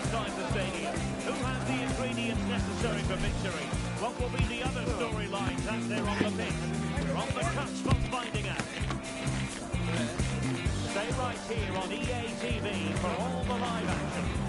inside the stadium? Who has the ingredients necessary for victory? What will be the other storylines as they're on the pitch? We're on the cusp of finding out. Stay right here on EA TV for all the live action.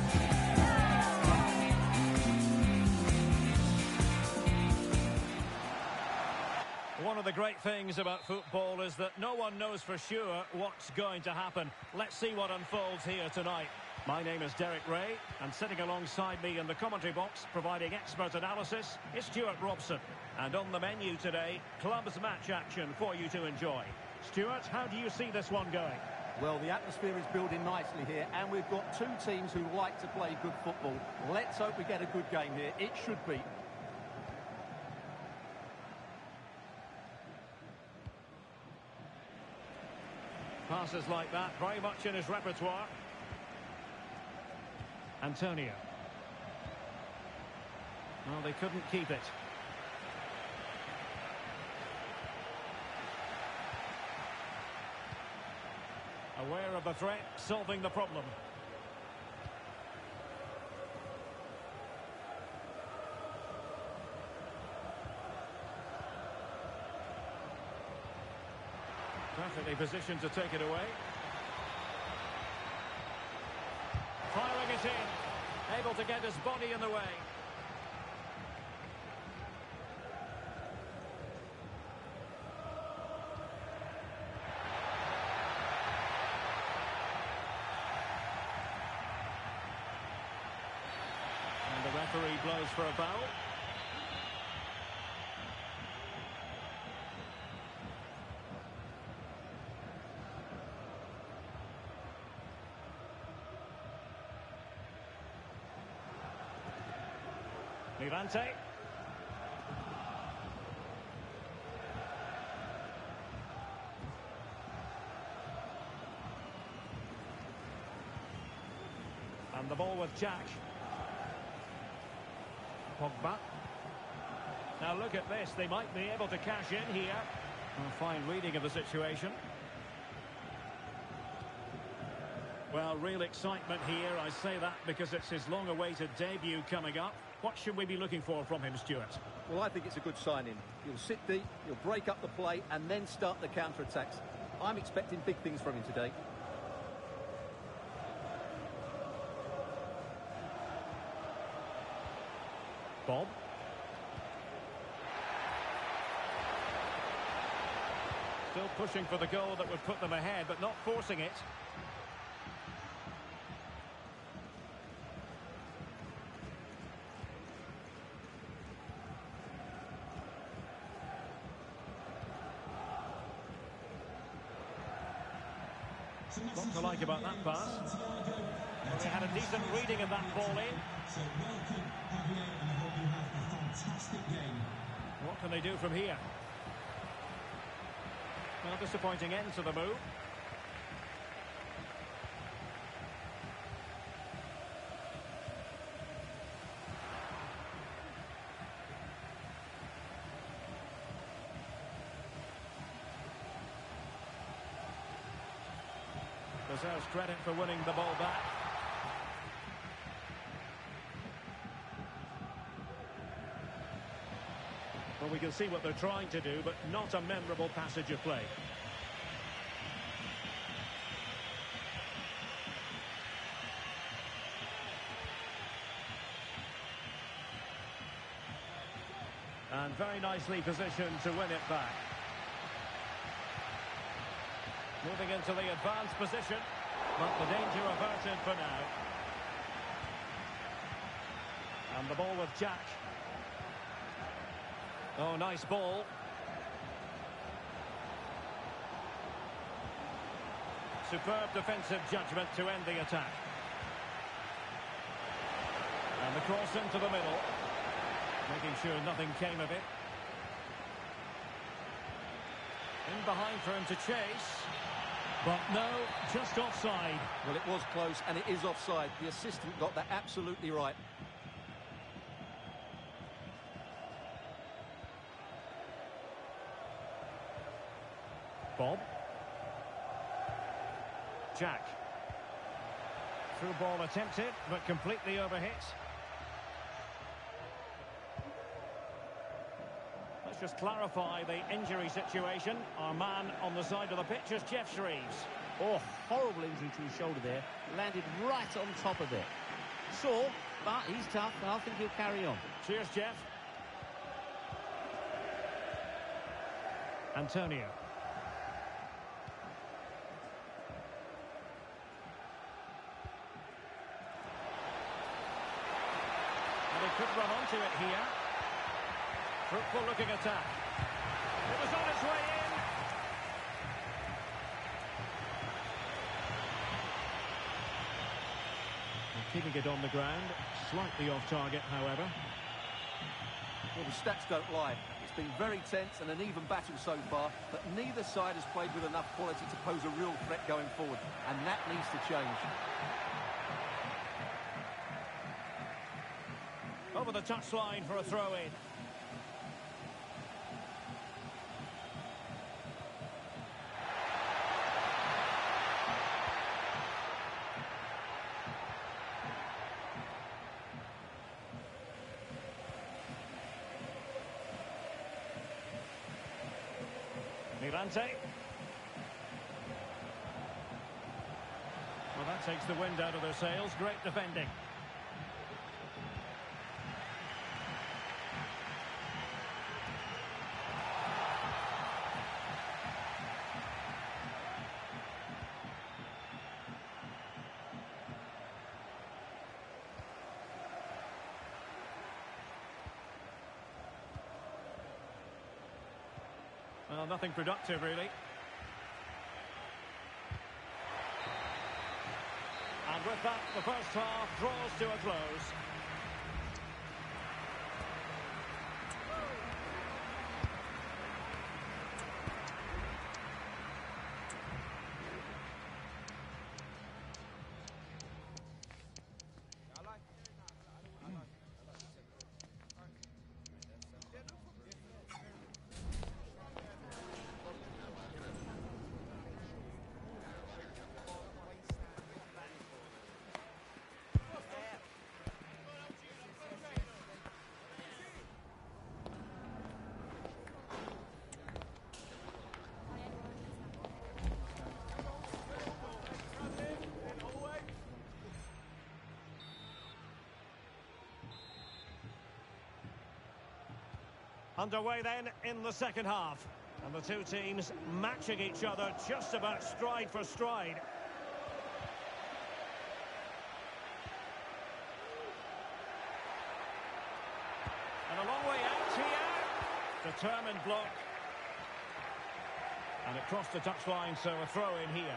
One of the great things about football is that no one knows for sure what's going to happen. Let's see what unfolds here tonight. My name is Derek Ray, and sitting alongside me in the commentary box, providing expert analysis, is Stuart Robson. And on the menu today, clubs match action for you to enjoy. Stuart, how do you see this one going? Well, the atmosphere is building nicely here, and we've got two teams who like to play good football. Let's hope we get a good game here. It should be. Passes like that, very much in his repertoire. Antonio. Well, they couldn't keep it. Aware of the threat, solving the problem. Perfectly positioned to take it away. Firing it in. Able to get his body in the way. And the referee blows for a foul. Levante. And the ball with Jack. Pogba. Now look at this, they might be able to cash in here. A fine reading of the situation. Well, real excitement here. I say that because it's his long-awaited debut coming up. What should we be looking for from him, Stuart? Well, I think it's a good signing. He'll sit deep, he'll break up the play, and then start the counter-attacks. I'm expecting big things from him today. Bob. Still pushing for the goal that would put them ahead, but not forcing it. What to like about that pass? Well, they had a decent reading of that ball in. So welcome, Javier, and I hope you have a fantastic game. What can they do from here? Well, disappointing end to the move. Deserves credit for winning the ball back. Well, we can see what they're trying to do, but not a memorable passage of play. And very nicely positioned to win it back. Moving into the advanced position, but the danger averted for now. And the ball with Jack. Oh, nice ball. Superb defensive judgment to end the attack. And the cross into the middle. Making sure nothing came of it. In behind for him to chase. But no, just offside. Well, it was close, and it is offside. The assistant got that absolutely right. Bob. Jack. Through ball attempted, but completely overhit. Let's just clarify the injury situation. Our man on the side of the pitch is Geoff Shreeves. Oh, horrible injury to his shoulder there. Landed right on top of it. Sore, but he's tough. I think he'll carry on. Cheers, Jeff. Antonio. And he could run onto it here. Fruitful looking attack. It was on its way in. And keeping it on the ground. Slightly off target, however. Well, the stats don't lie. It's been very tense and an even battle so far, but neither side has played with enough quality to pose a real threat going forward, and that needs to change. Over the touchline for a throw-in. Mirante. Well, that takes the wind out of their sails. Great defending. Well, nothing productive, really. And with that, the first half draws to a close. Underway then in the second half. And the two teams matching each other just about stride for stride. And a long way out here. Determined block. And it crossed the touchline, so a throw in here.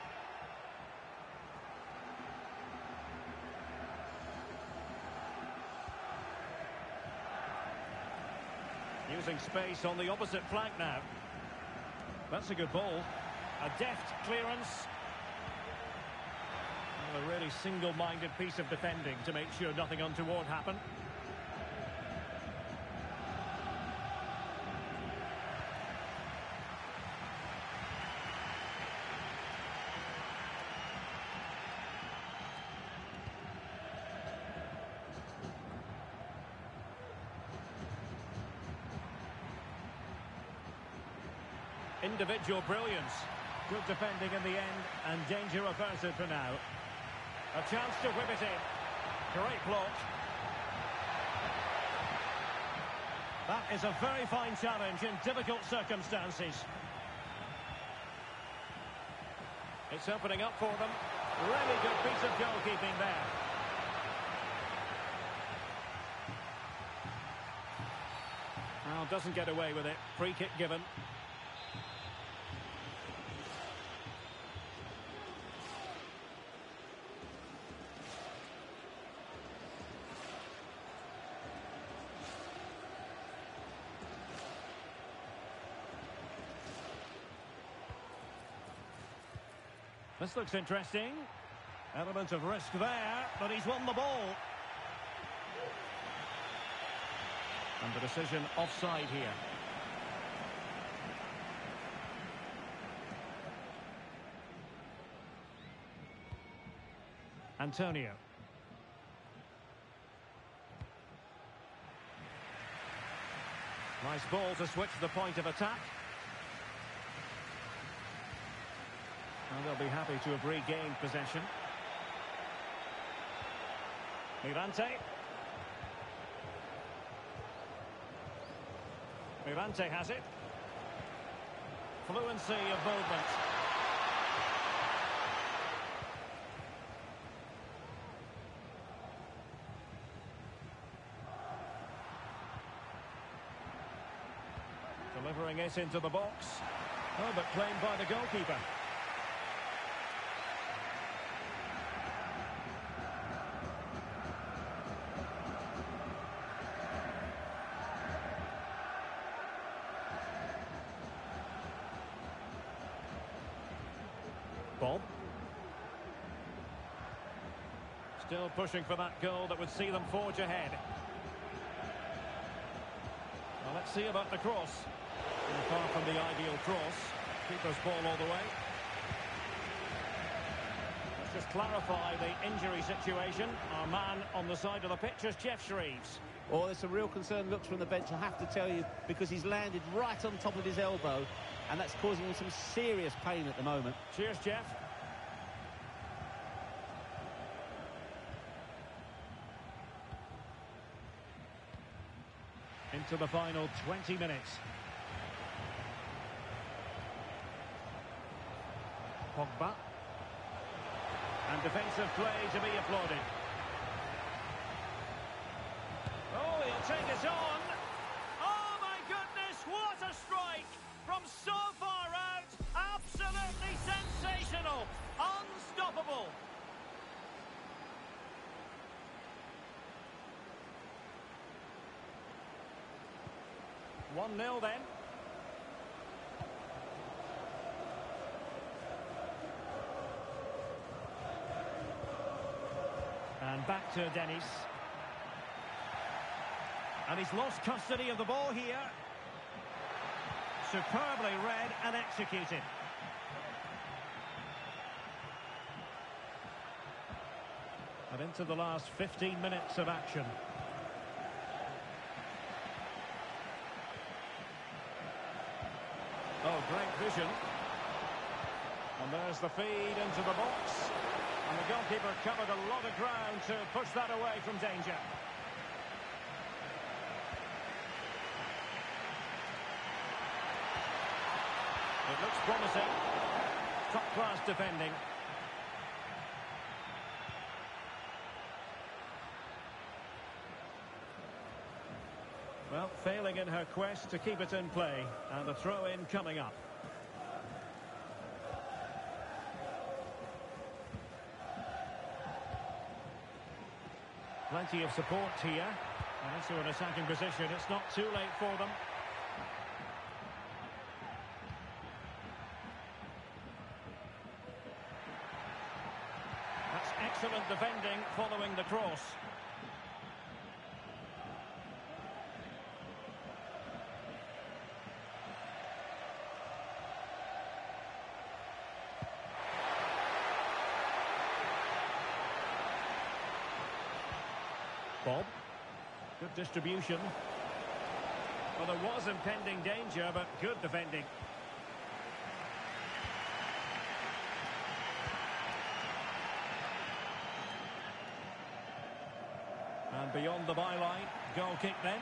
Using space on the opposite flank now. That's a good ball. A deft clearance. Well, a really single-minded piece of defending to make sure nothing untoward happened. Individual brilliance. Good defending in the end, and danger averted for now. A chance to whip it in. Great block. That is a very fine challenge in difficult circumstances. It's opening up for them. Really good piece of goalkeeping there. Well, doesn't get away with it. Free kick given. This looks interesting. Element of risk there, but he's won the ball. And the decision offside here. Antonio. Nice ball to switch the point of attack. And they'll be happy to have regained possession. Mirante. Mirante has it. Fluency of movement. Delivering it into the box. Oh, but claimed by the goalkeeper. Bob. Still pushing for that goal that would see them forge ahead. Well, let's see about the cross. Far from the ideal cross. Keeper's ball all the way. Let's just clarify the injury situation. Our man on the side of the pitch is Geoff Shreeves. Oh, there's some real concerned looks from the bench, I have to tell you, because he's landed right on top of his elbow, and that's causing him some serious pain at the moment. Cheers, Geoff. Into the final 20 minutes. Pogba. And defensive play to be applauded. Oh, he'll take it on. Oh, my goodness, what a strike from so far out. Absolutely sensational. Unstoppable. One 0 then. And back to Dennis. And he's lost custody of the ball here. Superbly read and executed. And into the last 15 minutes of action. Oh, great vision. And there's the feed into the box. And the goalkeeper covered a lot of ground to push that away from danger. It looks promising. Top-class defending. Well, failing in her quest to keep it in play. And the throw-in coming up. Plenty of support here. And into an attacking position. It's not too late for them. That's excellent defending following the cross. Bob. Good distribution. Well, there was impending danger, but good defending. And beyond the byline, goal kick then.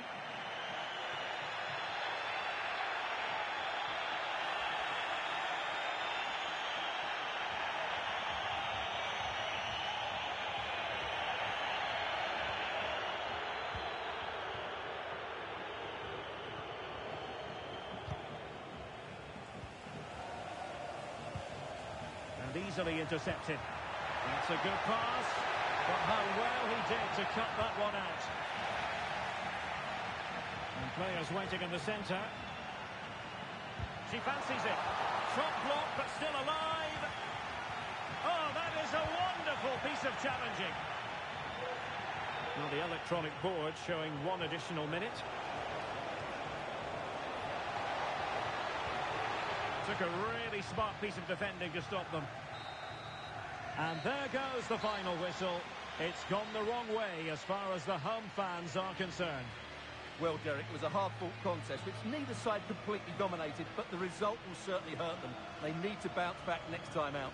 And easily intercepted. That's a good pass, but how well he did to cut that one out. And players waiting in the centre. She fancies it. Shot blocked, but still alive. Oh, that is a wonderful piece of challenging. Well, the electronic board showing one additional minute. Took a really smart piece of defending to stop them. And there goes the final whistle. It's gone the wrong way as far as the home fans are concerned. Well, Derek, it was a hard-fought contest, which neither side completely dominated, but the result will certainly hurt them. They need to bounce back next time out.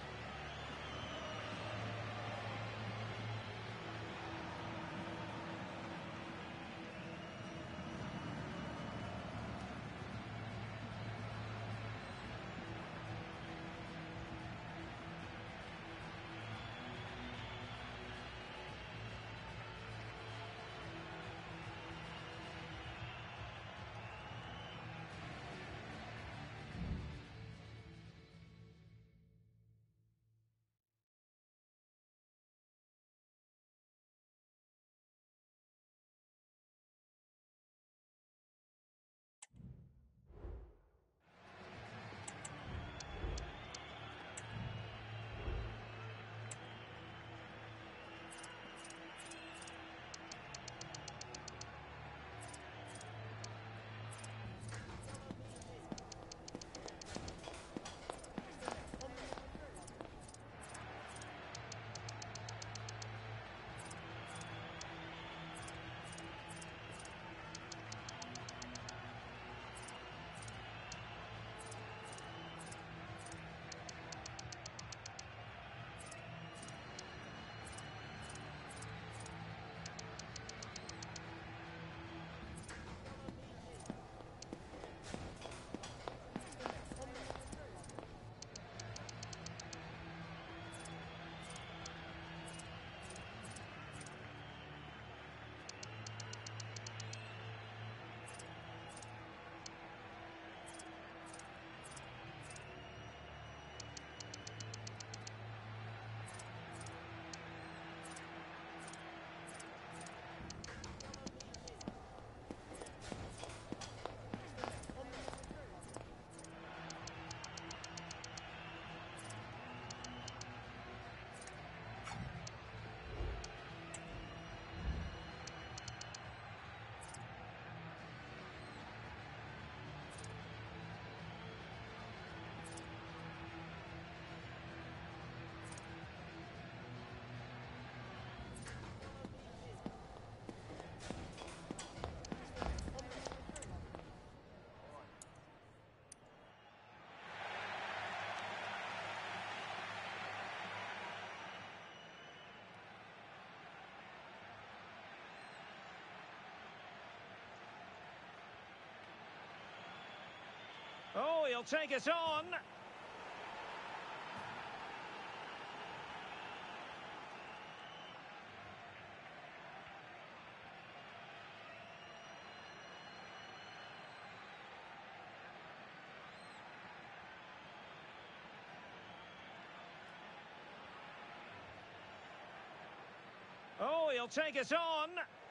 Oh, he'll take it on. Oh, he'll take it on.